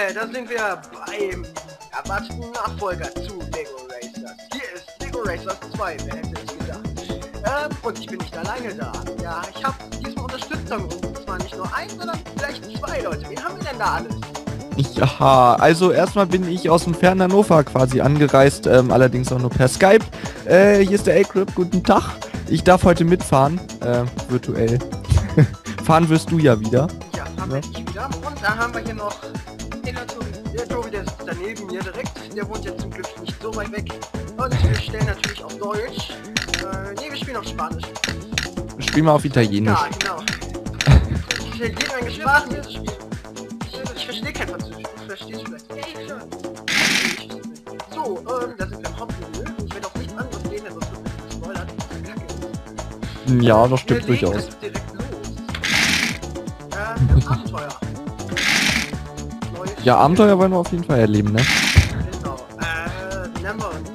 da sind wir beim erwarteten Nachfolger zu Lego Racers. Hier ist Lego Racers 2, wer hätte es gedacht. Und ich bin nicht alleine da. Ja, ich habe diesmal Unterstützung und zwar nicht nur ein, sondern vielleicht zwei Leute. Wen haben wir denn da alles? Ja, also erstmal bin ich aus dem fernen Hannover quasi angereist, allerdings auch nur per Skype. Hier ist der A-Crip, guten Tag. Ich darf heute mitfahren, virtuell. Fahren wirst du ja wieder. Ja, fahren wir nicht wieder. Und da haben wir hier noch den Tobi. Der Tobi, der sitzt daneben mir direkt. Der wohnt jetzt zum Glück nicht so weit weg. Und wir stellen natürlich auf Deutsch. Nee, wir spielen auf Spanisch. Wir spielen mal auf Italienisch. Ja, genau. Ich will jede Menge Sprachen jetzt spielen. Ich verstehe kein Französisch. Du verstehst vielleicht. Ja, ich schon. So, da sind wir im Hauptmenü. Ich werde auch nicht anderes sehen, denn sonst wird mir gespoilert. Kacke. Ja, das stimmt Wir legen durchaus. also direkt los. Abenteuer. Neues Ja, Spiel. Abenteuer wollen wir auf jeden Fall erleben, ne? Genau. Nennen wir uns.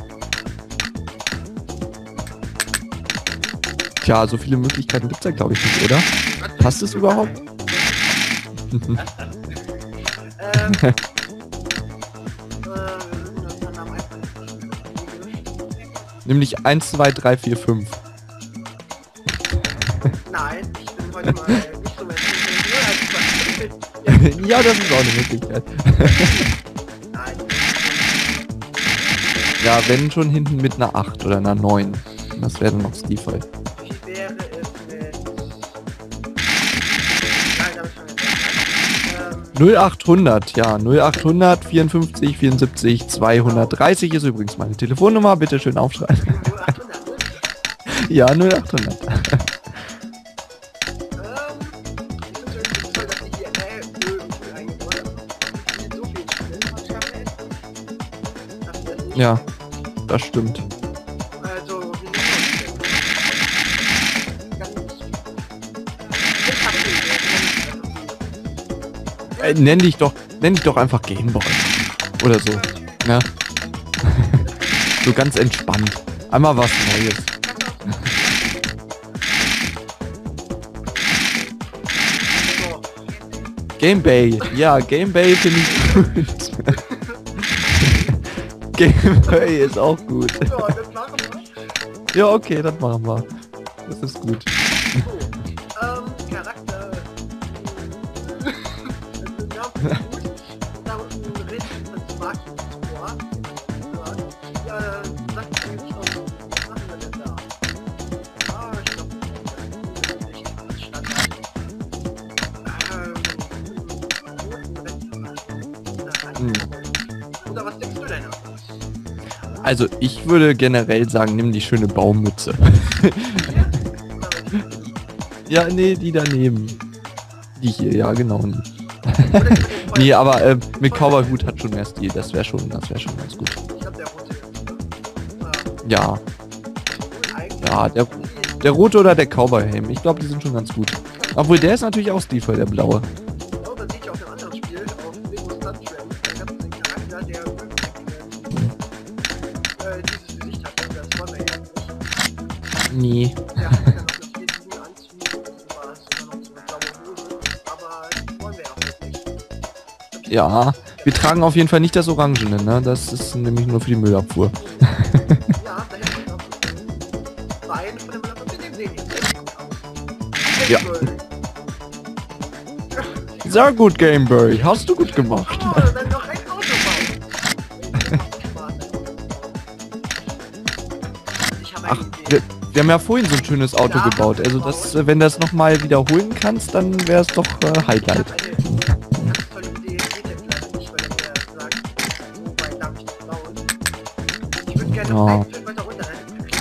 Tja, so viele Möglichkeiten gibt's ja glaube ich nicht, oder? Passt es überhaupt? Nämlich 1, 2, 3, 4, 5. Nein, ich bin heute mal nicht so menschlich. Ja, das ist auch eine Möglichkeit. Nein. Ja, wenn schon hinten mit einer 8 oder einer 9. Das wäre dann noch stilvoll. Wie wäre es mit... Nein, damit fangen wir jetzt an. 0800, ja, 0800 54 74 230 ist übrigens meine Telefonnummer, bitte schön aufschreiben. 0800, ne? Ja, 0800. Ich finde es irgendwie toll, dass ich hier irgendwie eingebaut habe. Mit so viel Spielen, was ich habe. Das ist nicht. Ja, das stimmt. Also, wie nennen wir uns denn? Ganz... Ich hab Nenn dich doch einfach Gameboy. Oder so. Ja. So ganz entspannt. Einmal was Neues. So. Gamebay. Ja, Gamebay finde ich gut. Gamebay ist auch gut. Ja, das machen wir. Ja, okay, das machen wir. Das ist gut. So, Charakter. Also, ja, gut. Da unten redet man Smart vor. Ja, sagt mir nicht noch, was machen wir denn da? Ich glaube, das ist echt Standard. Oder was denkst du denn? Also, ich würde generell sagen, nimm die schöne Baumütze. Ja, nee, die daneben. Die hier, ja, genau. Nee, aber mit Cowboy-Hut hat schon mehr Stil. Das wäre schon ganz gut. Ich glaube, der rote. Ja, ja, der rote oder der Cowboy-Helm. Ich glaube, die sind schon ganz gut. Obwohl, der ist natürlich auch stilvoll, der blaue. Oh, das sehe ich auf dem anderen Spiel, auf Lego Star Trek. Da gab es einen Charakter, der dieses Gesicht hat. Das wollen wir ja nicht. Nee. Der hat dann noch einen vierten Anzug und sowas. Und dann noch so eine blaue Hose. Aber das wollen wir ja auch nicht. Ja, wir tragen auf jeden Fall nicht das Orangene, ne? Das ist nämlich nur für die Müllabfuhr. Ja, da hätte ich noch Bein von dem Müller, mit dem sehen jetzt echt gut aus. Ja. Sehr gut, Gameboy. Hast du gut gemacht. Oh, dann noch ein Auto bauen. Ich habe Ach, eine Idee. wir haben ja vorhin so ein schönes Auto Ja, gebaut. Also das, wenn du das nochmal wiederholen kannst, dann wäre es doch Highlight. Eine ganz tolle Idee, geht jetzt leider nicht, weil er mir sagt, so weit darf ich nicht bauen. Ich würde gerne noch Ja. ein Stück weiter runter, dann hätte es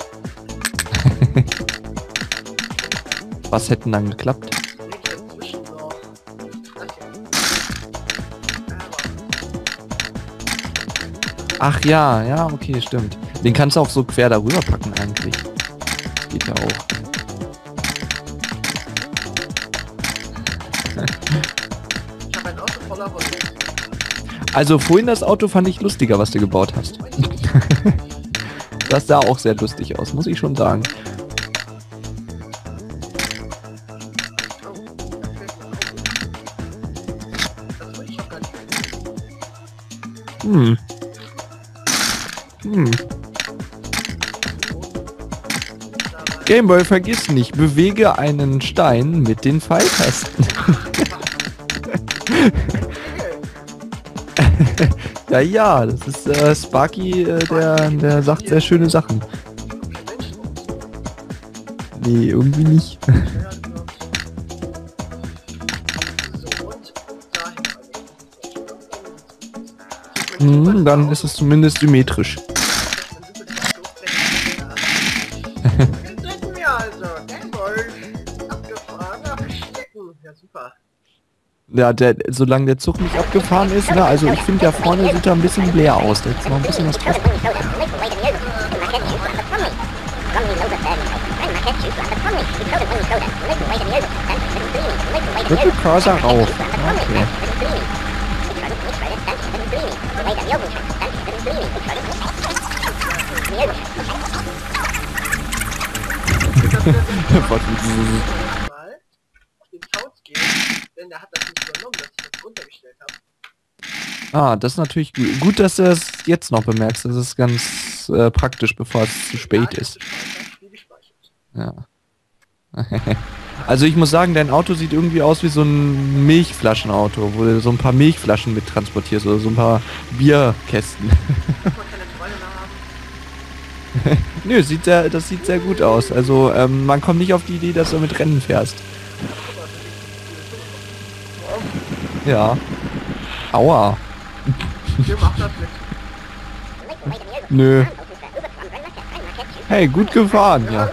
geklappt. Was hätten dann geklappt? Nee, ich hätte zwischen noch das hier. Ach ja, ja, okay, stimmt. Den kannst du auch so quer darüber packen eigentlich. Geht ja auch. Ich habe ein Auto voller Holz. Also vorhin das Auto fand ich lustiger, was du gebaut hast. Das sah auch sehr lustig aus, muss ich schon sagen. Oh, da fehlt mir ein Auto. Das will ich auch gar nicht. Hm. Hm. Gameboy, vergiss nicht, bewege einen Stein mit den Pfeiltasten. Ja, ja, das ist Sparky, der sagt sehr schöne Sachen. Nee, irgendwie nicht. Dann ist es zumindest symmetrisch. Ja, solange der Zug nicht abgefahren ist, ne, also ich finde, der vorne sieht da ein bisschen leer aus. Da ist noch ein bisschen was drauf. Triple Cursor rauf. Okay. Ah, das ist natürlich gut. Gut, dass du es jetzt noch bemerkst. Das ist ganz praktisch, bevor es zu spät ist. Ja. Also ich muss sagen, dein Auto sieht irgendwie aus wie so ein Milchflaschenauto, wo du so ein paar Milchflaschen mit transportierst oder so ein paar Bierkästen. Nö, das sieht sehr gut aus. Also man kommt nicht auf die Idee, dass du mit Rennen fährst. Ja. Aua. Nö. Hey, gut gefahren, ja.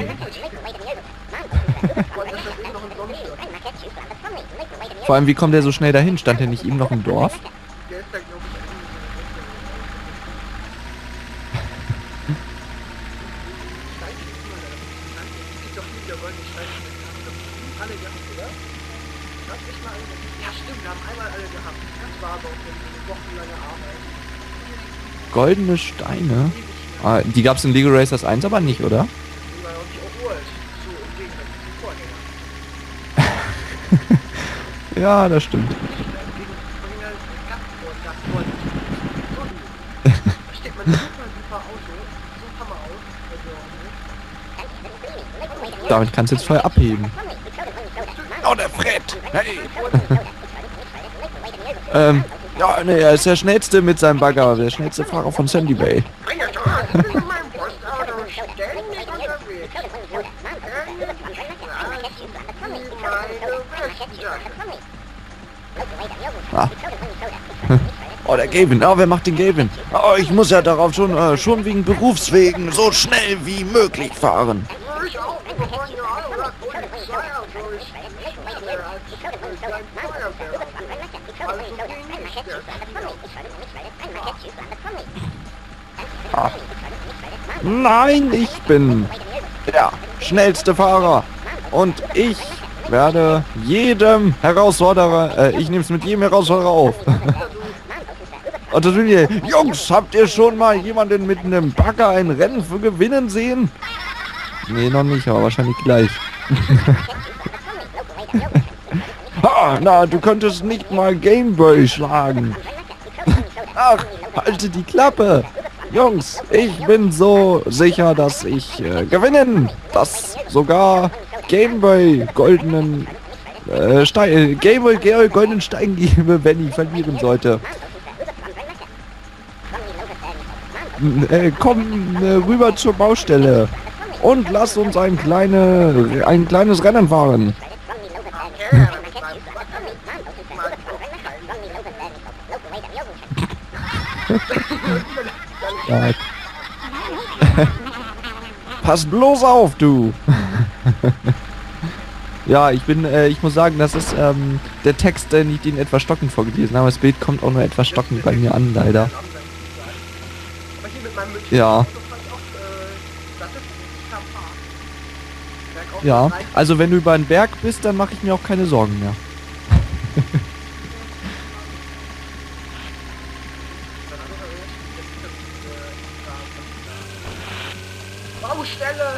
Vor allem, wie kommt der so schnell dahin? Stand der nicht eben noch im Dorf? Goldene Steine? Ah, die gab es in Lego Racers 1 aber nicht, oder? Ja, das stimmt. Damit kannst du jetzt voll abheben. Oh, der Fred! Hey! Ja, ne, er ist der schnellste mit seinem Bagger, der schnellste Fahrer von Sandy Bay. Ah. Oh, der Gavin. Oh, wer macht den Gavin? Oh, ich muss ja darauf schon wegen Berufswegen so schnell wie möglich fahren. Ah. Nein, ich bin der schnellste Fahrer und ich werde jedem Herausforderer, ich nehme es mit jedem Herausforderer auf. Und das will ich, Jungs, habt ihr schon mal jemanden mit einem Bagger ein Rennen für gewinnen sehen? Nee, noch nicht, aber wahrscheinlich gleich. Ha, na, du könntest nicht mal Gameboy schlagen. Ach, halte die Klappe. Jungs, ich bin so sicher, dass ich gewinnen, dass sogar Gameboy goldenen Gameboy goldenen Stein gebe, wenn ich verlieren sollte. Komm rüber zur Baustelle und lass uns ein kleines Rennen fahren. Pass bloß auf, du! Ja, ich muss sagen, das ist der Text, den ich den etwas stockend vorgelesen habe. Das Bild kommt auch nur etwas stockend bei mir an, leider. Ja. Ja, also wenn du über einen Berg bist, dann mache ich mir auch keine Sorgen mehr. Baustelle!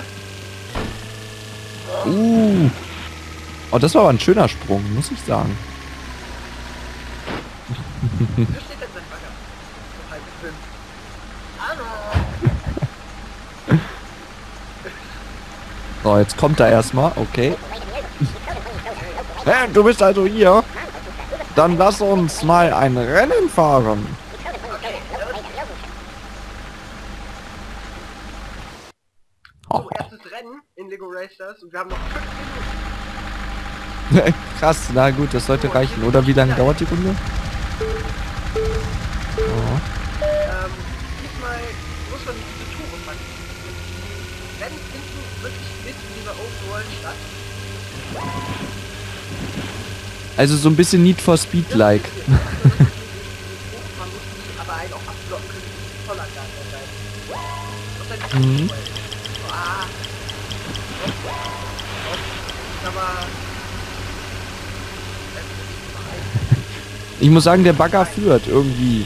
Oh, das war aber ein schöner Sprung, muss ich sagen. So, jetzt kommt er erstmal, okay. Hä, du bist also hier? Dann lass uns mal ein Rennen fahren. So, erstes Rennen in Lego Racers und wir haben noch 5 Minuten. Krass, na gut, das sollte reichen. Oder wie lange dauert die Runde? Oh. Diesmal muss man diese Tore fangen. Die Rennen finden wirklich mit in dieser Open World statt. Also so ein bisschen Need for Speed-like. Man muss die aber einen auch abblocken können, die voll an der Seite. Das ist halt Mhm. Aber... Ich muss sagen, der Bagger führt irgendwie.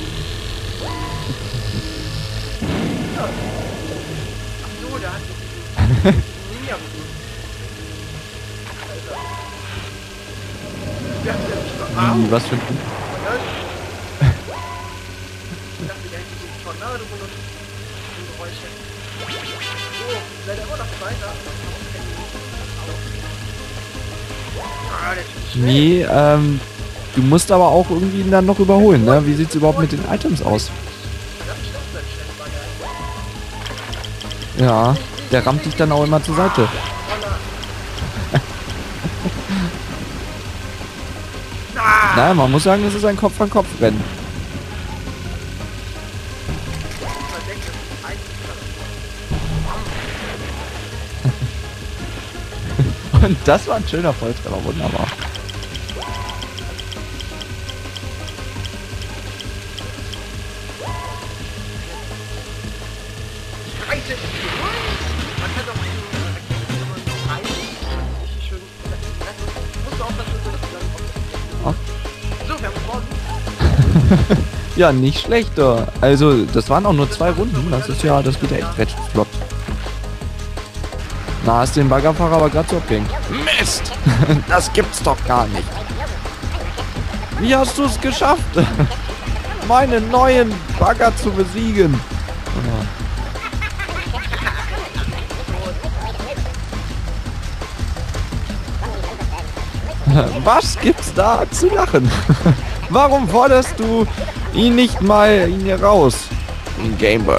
Ach so, der hat diesen Ninja-Move. Alter. Der hat ja nicht Wie, was für ein... Ich dachte, der hätte so einen Tornado benutzt. Und Geräusche. So, seid ihr immer noch weiter? Ah, der Typ ist schnell. Nee, du musst aber auch irgendwie ihn dann noch überholen, ne? Wie sieht's überhaupt mit den Items aus? Das ist doch sein Chef, war Ja, der rammt dich dann auch immer zur Seite. Na, man muss sagen, es ist ein Kopf-an-Kopf-Rennen. Und das war ein schöner Volltreffer, wunderbar. Man kann doch so, wir haben gewonnen. Ja, nicht schlechter. Also, das waren auch nur 2 Runden. Das ist ja, das geht ja echt recht flott. Na, hast den Baggerfahrer aber gerade so abgehängt. Mist! Das gibt's doch gar nicht. Wie hast du es geschafft, meinen neuen Bagger zu besiegen? Was gibt's da zu lachen? Warum forderst du ihn nicht mal hier raus? Gameboy.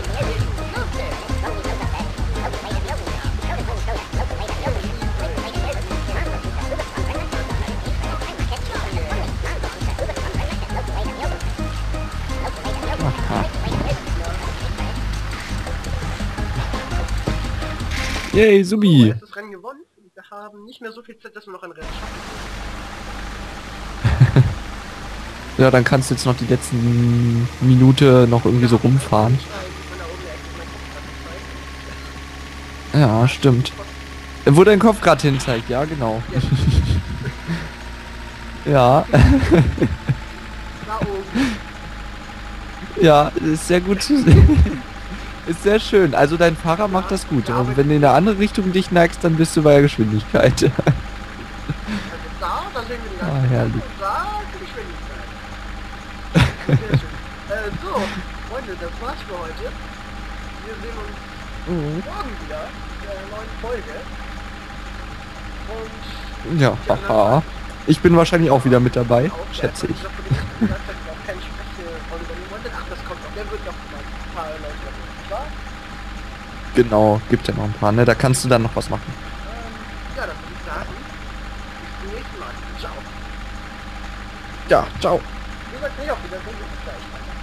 Yay, Subi. Das Rennen gewonnen. Wir haben nicht mehr so viel Zeit, dass wir noch ein Rennen schaffen. Ja, dann kannst du jetzt noch die letzten Minute noch irgendwie so rumfahren. Ja, stimmt. Wo dein Kopf gerade hin zeigt, ja genau. Ja. Ja, ist sehr gut zu sehen. Ist sehr schön. Also dein Fahrer macht das gut. Und wenn du in eine andere Richtung dich neigst, dann bist du bei der Geschwindigkeit. Da sehen wir die ganze Ah, herrlich. Da die Geschwindigkeit. Sehr schön. So, Freunde, das war's für heute. Wir sehen uns morgen wieder in einer neuen Folge. Und Ja, haha. Ich bin wahrscheinlich auch wieder mit dabei, auch schätze ich. Ach, das kommt noch. Der wird noch mal ein paar Leute machen, klar? Genau, gibt ja noch ein paar, ne? Da kannst du dann noch was machen. Ja, dann würde ich sagen, bis zum nächsten Mal. Ciao. Ja, ciao. Ihr sagt nicht auf Wiedersehen, bis gleich.